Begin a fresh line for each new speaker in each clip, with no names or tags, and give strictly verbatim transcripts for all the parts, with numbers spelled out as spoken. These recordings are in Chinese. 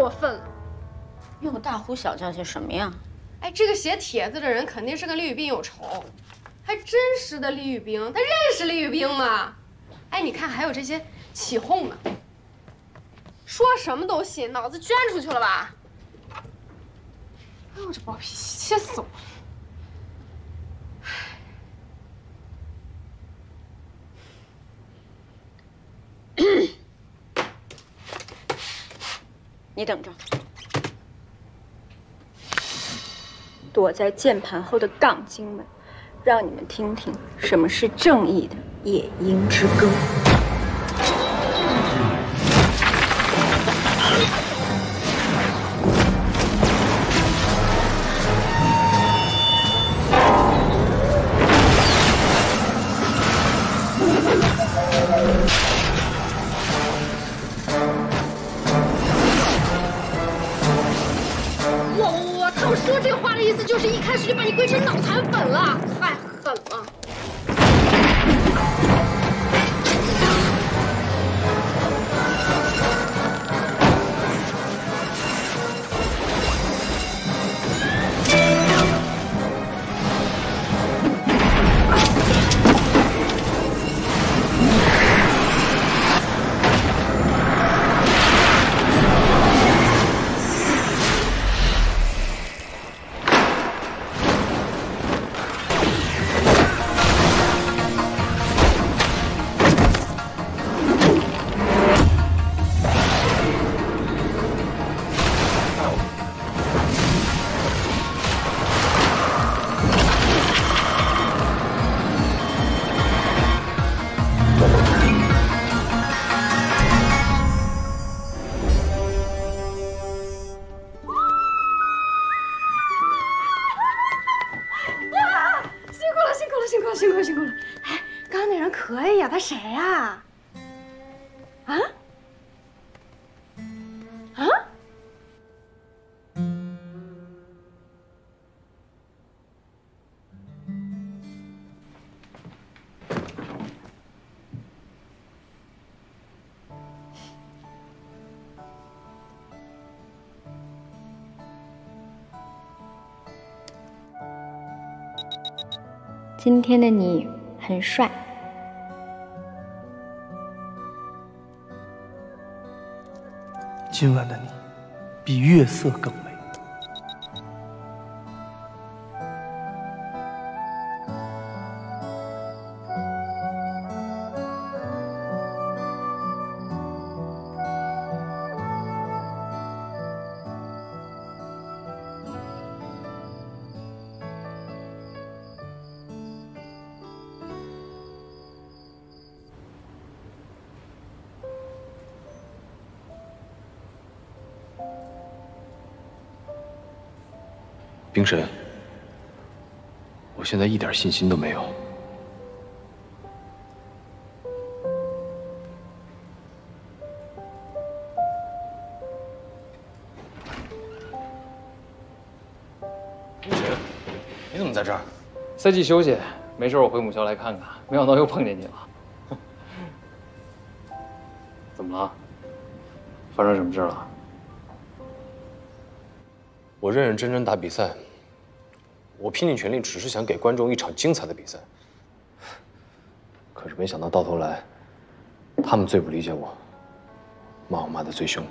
过分了！
又大呼小叫些什么呀？
哎，这个写帖子的人肯定是跟李宇彬有仇，还真实的李宇彬，他认识李宇彬吗？哎，你看还有这些起哄的，说什么都信，脑子捐出去了吧？哎呦，这暴脾气，气死我了！
你等着，躲在键盘后的杠精们，让你们听听什么是正义的夜莺之歌。
说这话的意思就是一开始就把你归成脑残粉了，太狠了！辛苦了，辛苦了！哎，刚刚那人可以呀，他谁呀？啊？啊？
今天的你很帅。
今晚的你比月色更美。
冰神，我现在一点信心都没有。冰神，你怎么在这儿？
赛季休息，没事我回母校来看看，没想到又碰见你了。怎么了？发生什么事了？
我认认真真打比赛，我拼尽全力，只是想给观众一场精彩的比赛。可是没想到到头来，他们最不理解我，骂我骂得最凶。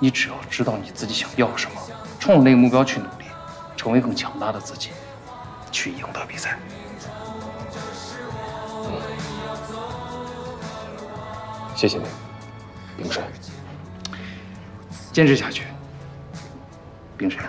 你只要知道你自己想要什么，冲着那个目标去努力，成为更强大的自己，去赢得比赛。
嗯，谢谢你，冰山。
坚持下去，冰山。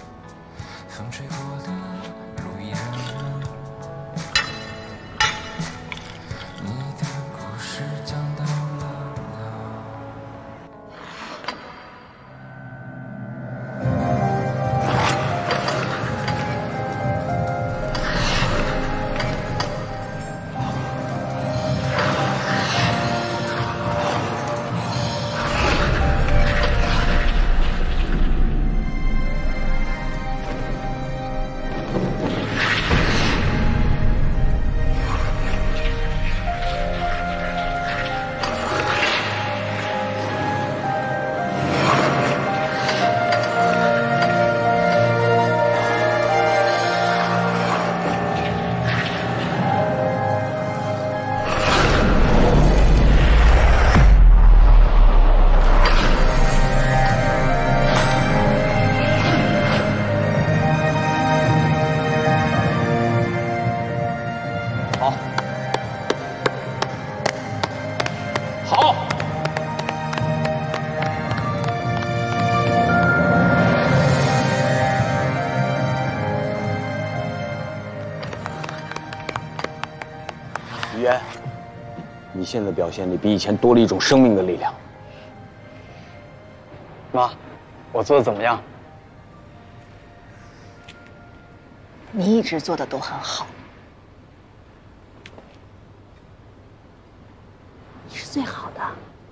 你现在表现里比以前多了一种生命的力量。
妈，我做的怎么样？
你一直做的都很好，你是最好的。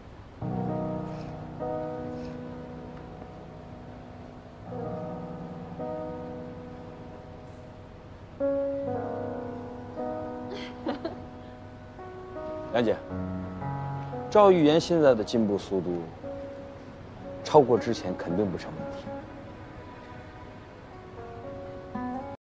梁姐，赵玉妍现在的进步速度超过之前肯定不成问题。